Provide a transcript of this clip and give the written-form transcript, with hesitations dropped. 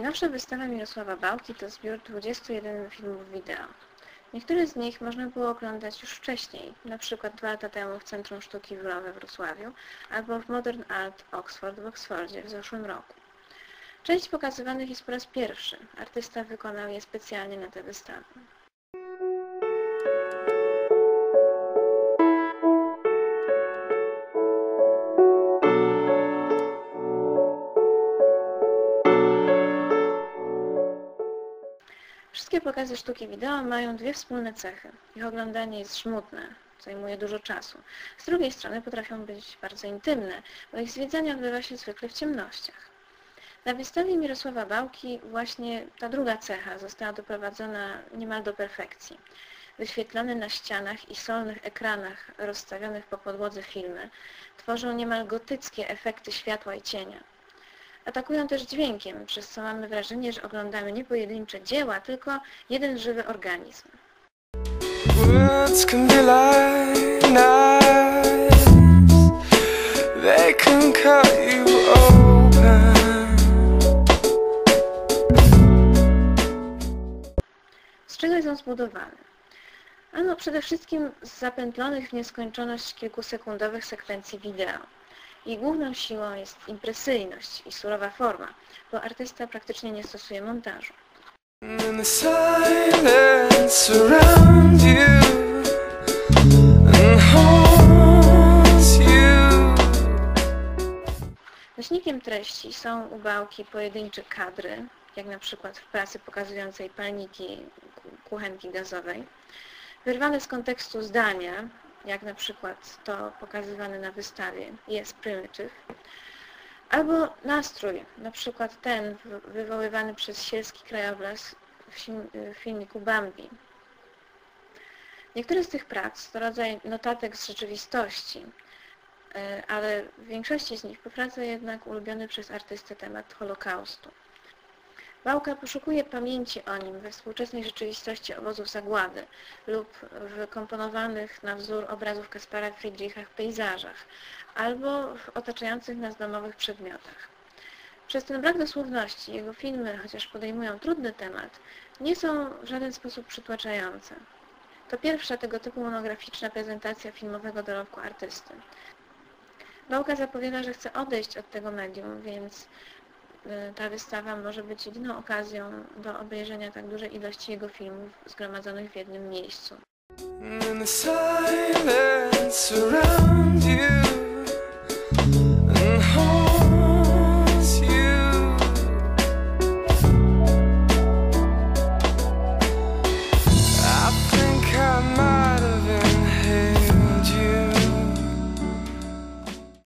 Najnowsza wystawa Mirosława Bałki to zbiór 21 filmów wideo. Niektóre z nich można było oglądać już wcześniej, na przykład 2 lata temu w Centrum Sztuki WRON we Wrocławiu albo w Modern Art Oxford w Oksfordzie w zeszłym roku. Część pokazywanych jest po raz pierwszy. Artysta wykonał je specjalnie na tę wystawę. Wszystkie pokazy sztuki wideo mają 2 wspólne cechy. Ich oglądanie jest żmudne, zajmuje dużo czasu. Z drugiej strony potrafią być bardzo intymne, bo ich zwiedzanie odbywa się zwykle w ciemnościach. Na wystawie Mirosława Bałki właśnie ta druga cecha została doprowadzona niemal do perfekcji. Wyświetlone na ścianach i solnych ekranach rozstawionych po podłodze filmy tworzą niemal gotyckie efekty światła i cienia. Atakują też dźwiękiem, przez co mamy wrażenie, że oglądamy nie pojedyncze dzieła, tylko jeden żywy organizm. Words can be like knives. They can cut you open. Z czego są zbudowane? Ano przede wszystkim z zapętlonych w nieskończoność kilkusekundowych sekwencji wideo. Ich główną siłą jest impresyjność i surowa forma, bo artysta praktycznie nie stosuje montażu. Nośnikiem treści są u Bałki pojedyncze kadry, jak na przykład w pracy pokazującej palniki kuchenki gazowej, wyrwane z kontekstu zdania, jak na przykład to pokazywane na wystawie Yes Primitive, albo nastrój, na przykład ten wywoływany przez sielski krajobraz w filmiku Bambi. Niektóre z tych prac to rodzaj notatek z rzeczywistości, ale w większości z nich powraca jednak ulubiony przez artystę temat Holokaustu. Bałka poszukuje pamięci o nim we współczesnej rzeczywistości obozów zagłady lub w komponowanych na wzór obrazów Kaspara Friedricha pejzażach albo w otaczających nas domowych przedmiotach. Przez ten brak dosłowności jego filmy, chociaż podejmują trudny temat, nie są w żaden sposób przytłaczające. To pierwsza tego typu monograficzna prezentacja filmowego dorobku artysty. Bałka zapowiada, że chce odejść od tego medium, więc ta wystawa może być jedyną okazją do obejrzenia tak dużej ilości jego filmów zgromadzonych w jednym miejscu.